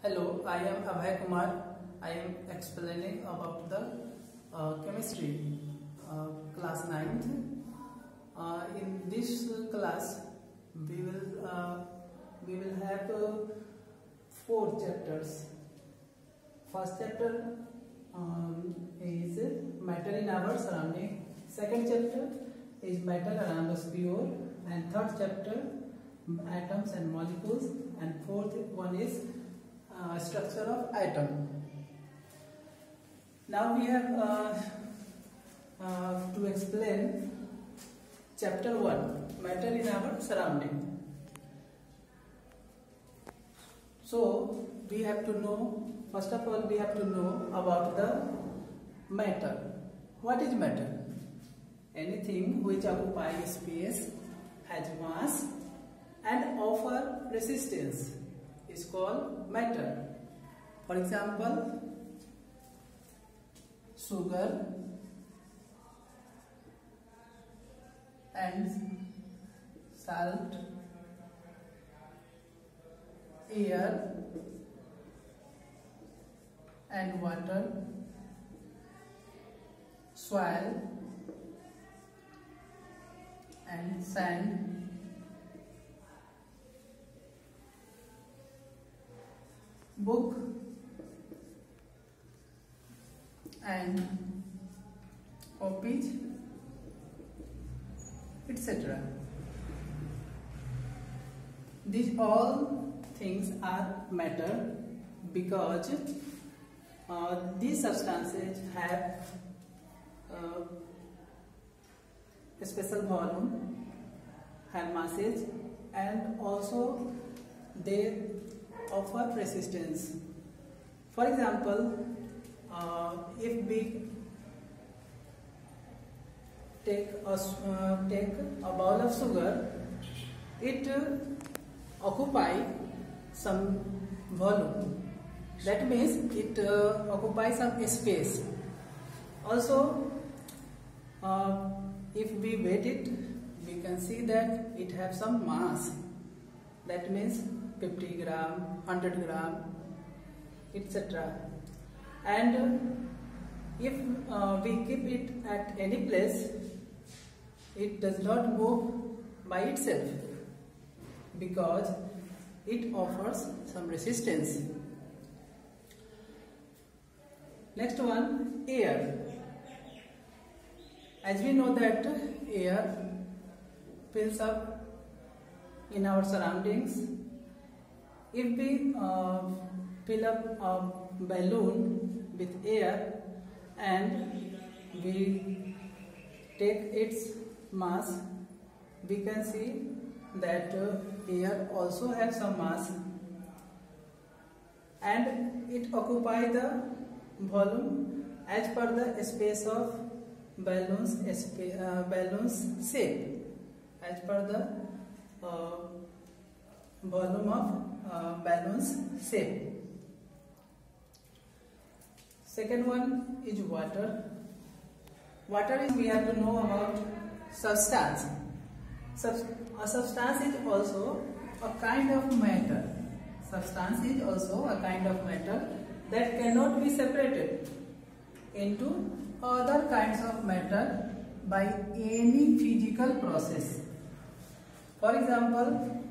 Hello, I am Abhay Kumar. I am explaining about the chemistry class 9th. In this class, we will have 4 chapters. First chapter is matter in our surrounding. Second chapter is matter around the sphere, and third chapter atoms and molecules, and fourth one is structure of atom. Now we have to explain chapter 1, matter in our surrounding. So we have to know, first of all we have to know about the matter. What is matter? Anything which occupies space, has mass and offer resistance is called matter. For example, sugar and salt, air and water, soil and sand, book and copies, etc. These all things are matter because these substances have a special volume, have masses, and also they offer resistance. For example, if we take a bowl of sugar, it occupies some volume. That means it occupies some space. Also, if we weight it, we can see that it has some mass. That means 50 gram, 100 gram, etc. And if we keep it at any place, it does not move by itself because it offers some resistance. Next one, air. As we know that air fills up in our surroundings. If we fill up a balloon with air and we take its mass, we can see that air also has some mass and it occupies the volume as per the space of balloons shape, as per the volume of balloons shape. Second one is water. Water is, we have to know about substance. A substance is also a kind of matter. Substance is also a kind of matter that cannot be separated into other kinds of matter by any physical process. For example,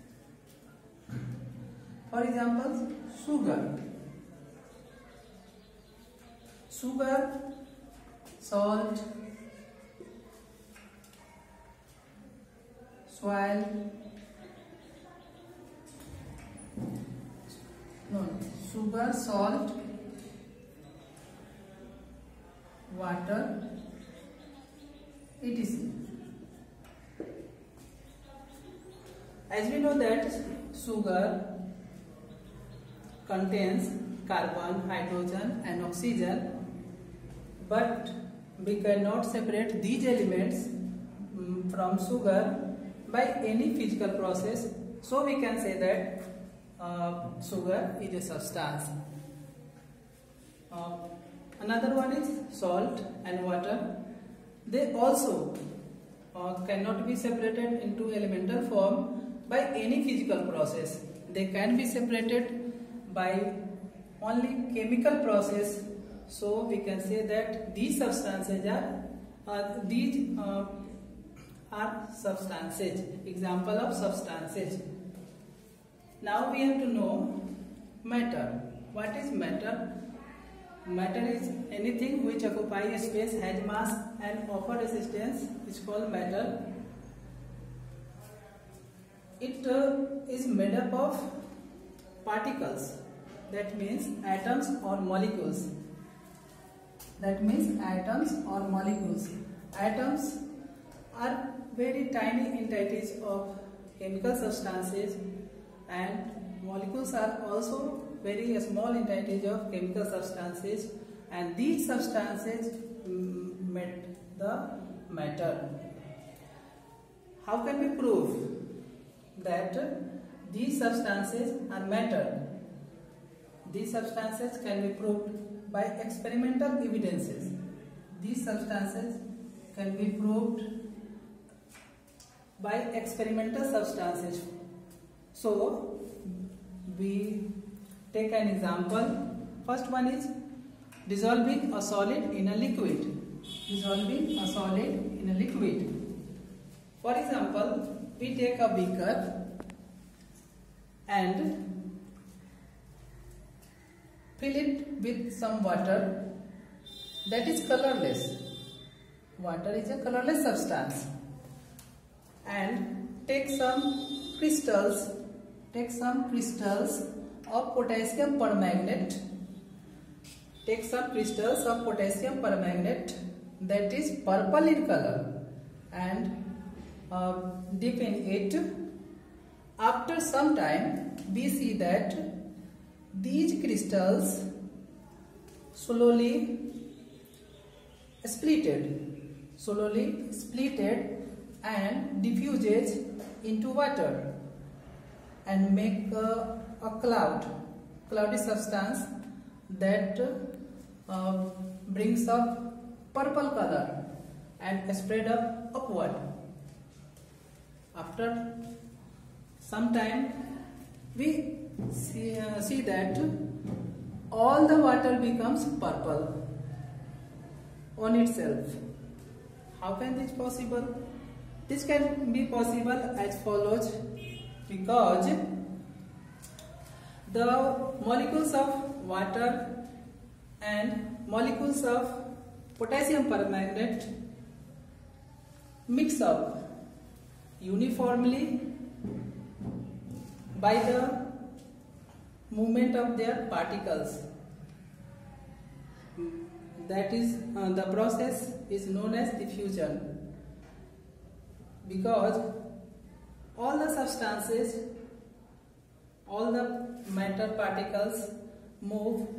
sugar. Sugar, salt, soil, sugar, salt, water, etc. As we know that sugar contains carbon, hydrogen and oxygen, but we cannot separate these elements from sugar by any physical process, so we can say that sugar is a substance. Another one is salt and water. They also cannot be separated into elemental form by any physical process. They can be separated by only chemical process, so we can say that these substances are substances, example of substances. Now we have to know matter. What is matter? Matter is anything which occupies space, has mass and offer resistance, is called matter. It is made up of particles, that means atoms or molecules. Atoms are very tiny entities of chemical substances, and molecules are also very small entities of chemical substances, and these substances make the matter. How can we prove that these substances are matter? These substances can be proved by experimental evidences. These substances can be proved by experimental substances. So we take an example. First one is dissolving a solid in a liquid. For example, we take a beaker and fill it with some water that is colorless. Water is a colorless substance. And take some crystals of potassium permanganate. That is purple in color, and dip in it. After some time, we see that these crystals slowly splitted and diffuses into water and make a cloudy substance that brings up purple color and spread up upward. After some time, we see that all the water becomes purple on itself. How can this possible? This can be possible as follows, because the molecules of water and molecules of potassium permanganate mix up uniformly by the movement of their particles. That is, the process is known as diffusion, because all the substances, all the matter particles move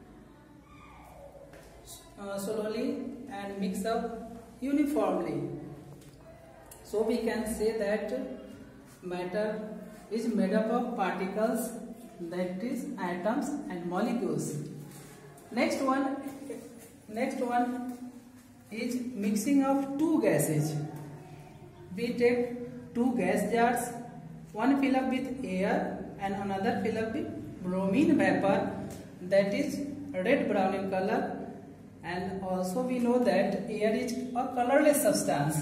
slowly and mix up uniformly. So we can say that matter is made up of particles, that is atoms and molecules. Next one is mixing of two gases. We take two gas jars, one fill up with air and another fill up with bromine vapor, that is red brown in color, and also we know that air is a colorless substance.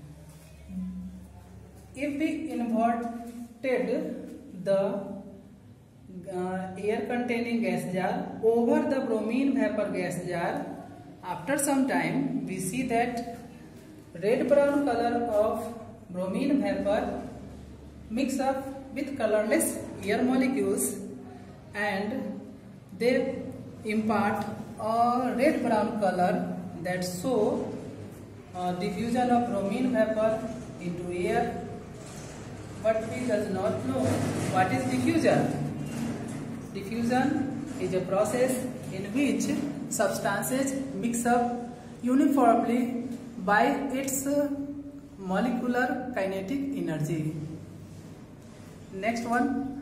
If we inverted the air containing gas jar over the bromine vapor gas jar, after some time we see that red brown color of bromine vapor mix up with colorless air molecules and they impart a red brown color, that show diffusion of bromine vapor into air. But we does not know what is diffusion. Diffusion is a process in which substances mix up uniformly by its molecular kinetic energy. Next one,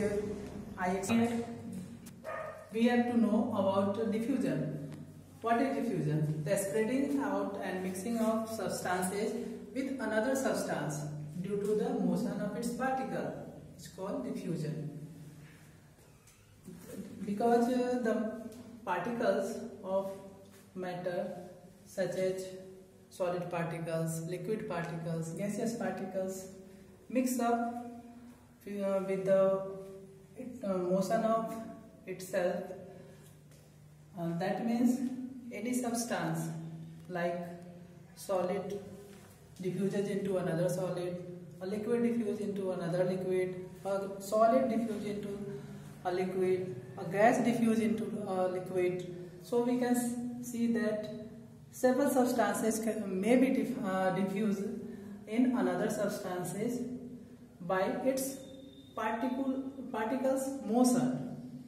we have to know about diffusion. What is diffusion? The spreading out and mixing of substances with another substance due to the motion of its particle. It's called diffusion. because the particles of matter such as solid particles, liquid particles, gaseous particles mix up with the motion of itself. That means any substance like solid diffuses into another solid, a liquid diffuses into another liquid, a solid diffuses into a liquid, a gas diffuses into a liquid. So we can see that several substances may be diffused in another substances by its particles motion.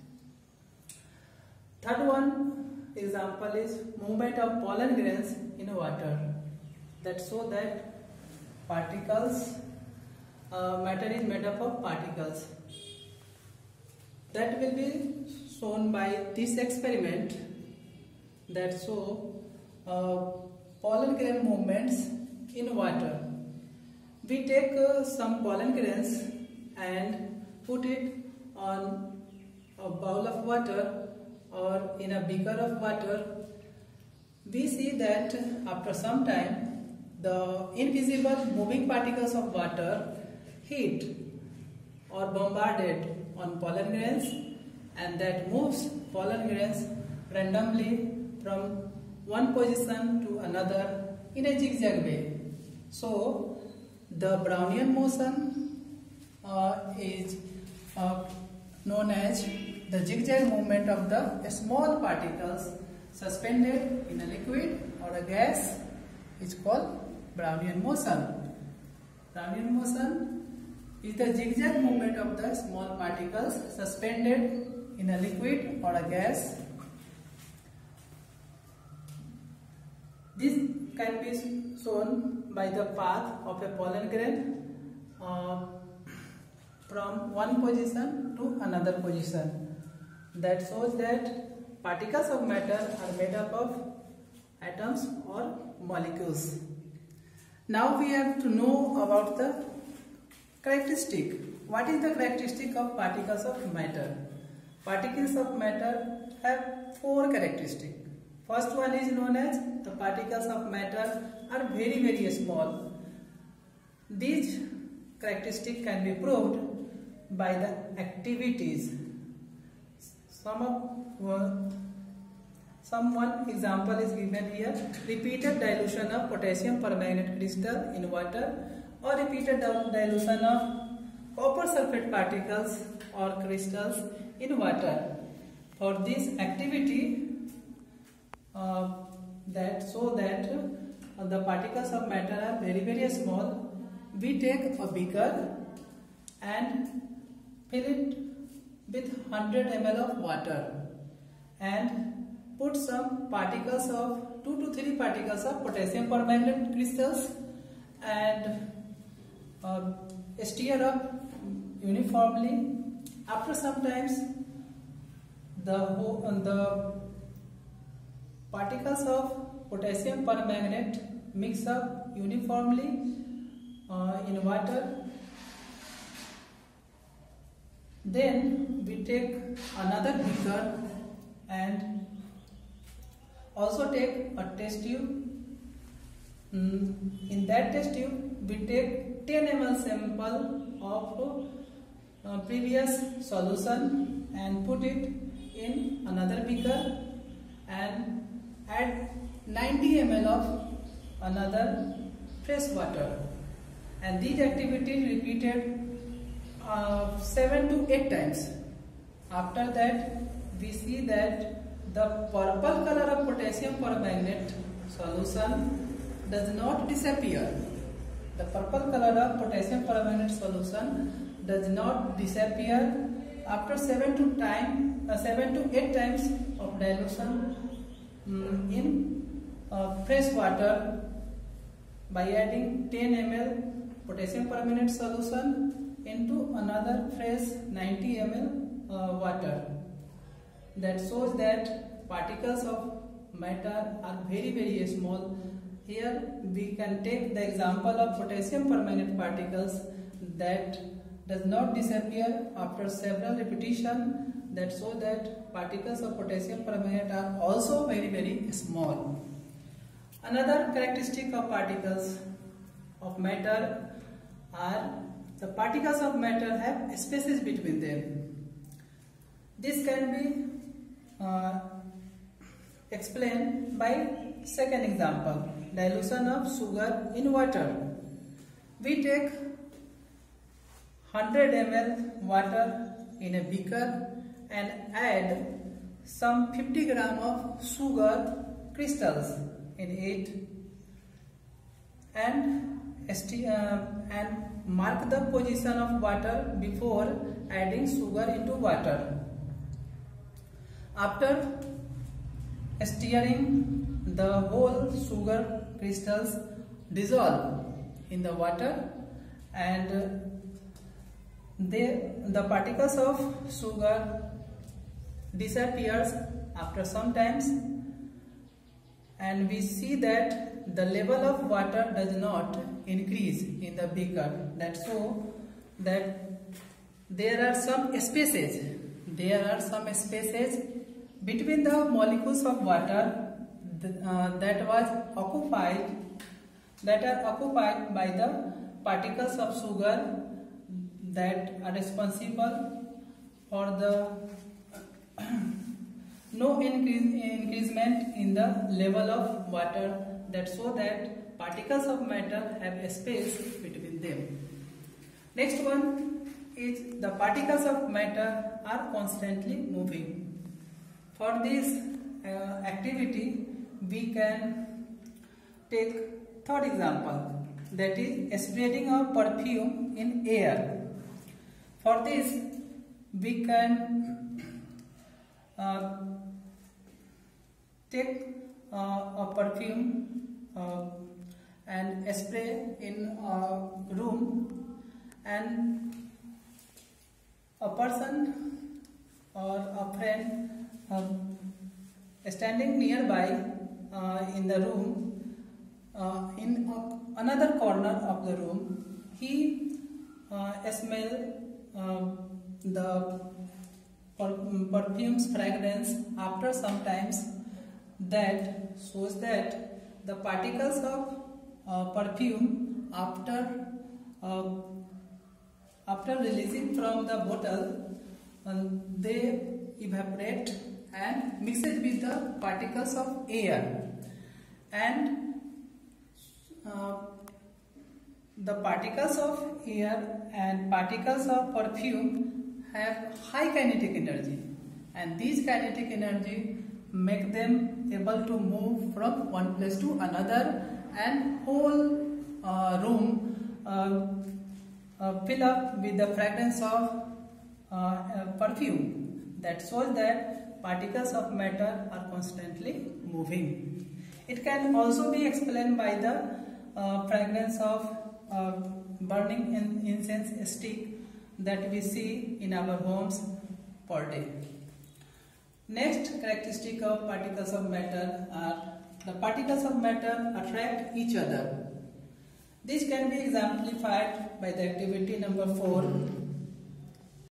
Third one example is movement of pollen grains in water. That so that particles, matter is made up of particles. That will be shown by this experiment. That show pollen grain movements in water. We take some pollen grains and put it on a bowl of water or in a beaker of water. We see that after some time the invisible moving particles of water hit or bombarded on pollen grains, and that moves pollen grains randomly from one position to another in a zigzag way. So the Brownian motion is known as the zigzag movement of the small particles suspended in a liquid or a gas is called Brownian motion. Brownian motion is the zigzag movement of the small particles suspended in a liquid or a gas. This can be shown by the path of a pollen grain from one position to another position. That shows that particles of matter are made up of atoms or molecules. Now we have to know about the characteristic. What is the characteristic of particles of matter? Particles of matter have four characteristics. First one is known as the particles of matter are very, very small. These characteristics can be proved by the activities. One example is given here. Repeated dilution of potassium permanganate crystal in water or repeated dilution of copper sulfate particles or crystals in water. For this activity, the particles of matter are very, very small, we take a beaker and fill it with 100 ml of water and put some particles of 2 to 3 particles of potassium permanganate crystals and stir up uniformly. After some times, the particles of potassium permanganate mix up uniformly in water. Then we take another beaker and also take a test tube. In that test tube, we take 10 ml sample of previous solution and put it in another beaker and add 90 ml of another fresh water, and these activities repeated 7 to 8 times. After that, we see that the purple color of potassium permanganate solution does not disappear. The purple color of potassium permanganate solution does not disappear after 7 to 8 times of dilution in fresh water by adding 10 ml potassium permanganate solution into another fresh 90 ml water. That shows that particles of matter are very, very small. Here we can take the example of potassium permanganate particles that does not disappear after several repetition that show that particles of potassium permanganate are also very small. Another characteristic of particles of matter are the particles of matter have spaces between them. This can be explained by second example, dilution of sugar in water. We take 100 ml water in a beaker and add some 50 gram of sugar crystals in it and mark the position of water before adding sugar into water. After stirring, the whole sugar crystals dissolve in the water and the particles of sugar disappears after some times, and we see that the level of water does not increase in the beaker. That shows that there are some spaces. There are some spaces between the molecules of water that are occupied by the particles of sugar that are responsible for the no increasement in the level of water, that show that particles of matter have a space between them. Next one is the particles of matter are constantly moving. For this activity, we can take third example, that is spreading of perfume in air. For this, we can take a perfume and spray in a room, and a person or a friend standing nearby in the room, in another corner of the room, he smells the perfume's fragrance after some times. That shows that the particles of perfume after releasing from the bottle, they evaporate and mixes with the particles of air, and the particles of air and particles of perfume have high kinetic energy, and these kinetic energy make them able to move from one place to another, and whole room fill up with the fragrance of perfume. That shows that particles of matter are constantly moving. It can also be explained by the fragrance of burning incense stick that we see in our homes per day. Next characteristic of particles of matter are the particles of matter attract each other. This can be exemplified by the activity number 4,